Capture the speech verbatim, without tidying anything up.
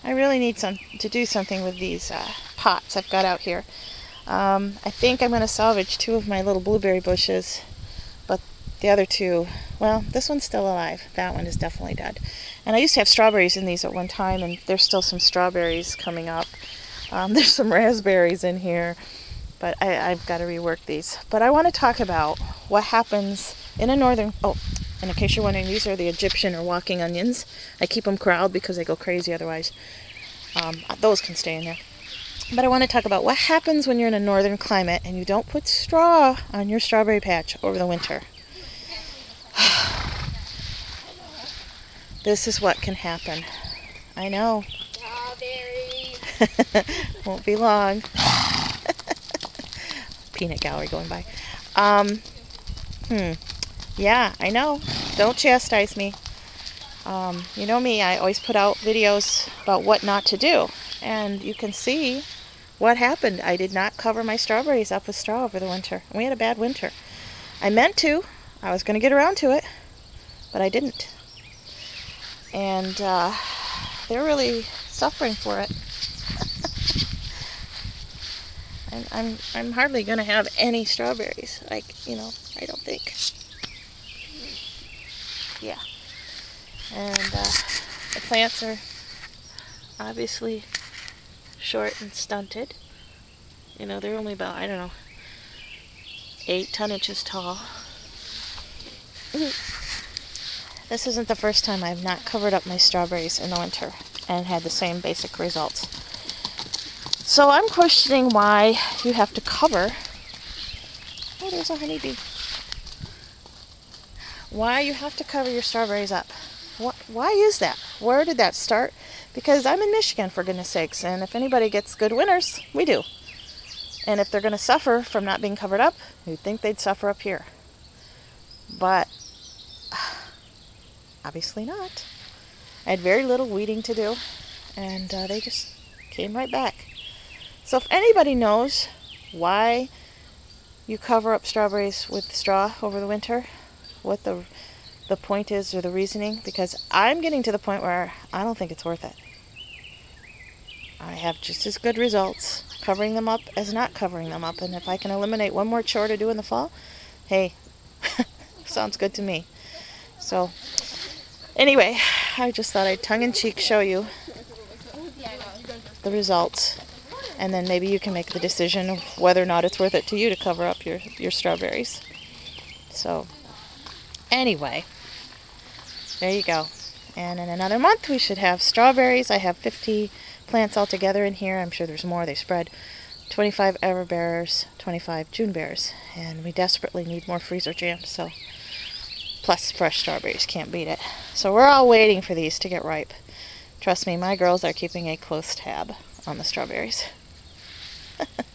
I really need some to do something with these uh, pots I've got out here. Um, I think I'm going to salvage two of my little blueberry bushes, but the other two, well, this one's still alive. That one is definitely dead. And I used to have strawberries in these at one time, and there's still some strawberries coming up. Um, there's some raspberries in here, but I, I've got to rework these. But I want to talk about what happens in a northern... Oh, and in case you're wondering, these are the Egyptian or walking onions. I keep them corralled because they go crazy otherwise. Um, those can stay in there. But I want to talk about what happens when you're in a northern climate and you don't put straw on your strawberry patch over the winter. This is what can happen. I know. Won't be long. Peanut gallery going by. Um, hmm. Yeah, I know. Don't chastise me. Um, you know me, I always put out videos about what not to do. And you can see what happened. I did not cover my strawberries up with straw over the winter. We had a bad winter. I meant to. I was going to get around to it, but I didn't. And uh, they're really suffering for it. I'm, I'm, I'm hardly going to have any strawberries. Like, you know, I don't think. Yeah. And uh, the plants are obviously short and stunted. You know, they're only about, I don't know, eight, ten inches tall. This isn't the first time I've not covered up my strawberries in the winter and had the same basic results. So I'm questioning why you have to cover. Oh, there's a honeybee. Why you have to cover your strawberries up. What, why is that? Where did that start? Because I'm in Michigan, for goodness sakes, and if anybody gets good winters, we do. And if they're going to suffer from not being covered up, you'd think they'd suffer up here. But obviously not. I had very little weeding to do, and uh, they just came right back. So if anybody knows why you cover up strawberries with straw over the winter, what the the point is or the reasoning, because I'm getting to the point where I don't think it's worth it. I have just as good results covering them up as not covering them up, and if I can eliminate one more chore to do in the fall, hey, sounds good to me. So anyway, I just thought I'd tongue-in-cheek show you the results, and then maybe you can make the decision of whether or not it's worth it to you to cover up your, your strawberries. So anyway, there you go. And in another month we should have strawberries. I have fifty plants altogether in here. I'm sure there's more. They spread. twenty-five everbearers, twenty-five Junebears. And we desperately need more freezer jam. So, plus fresh strawberries. Can't beat it. So we're all waiting for these to get ripe. Trust me, my girls are keeping a close tab on the strawberries.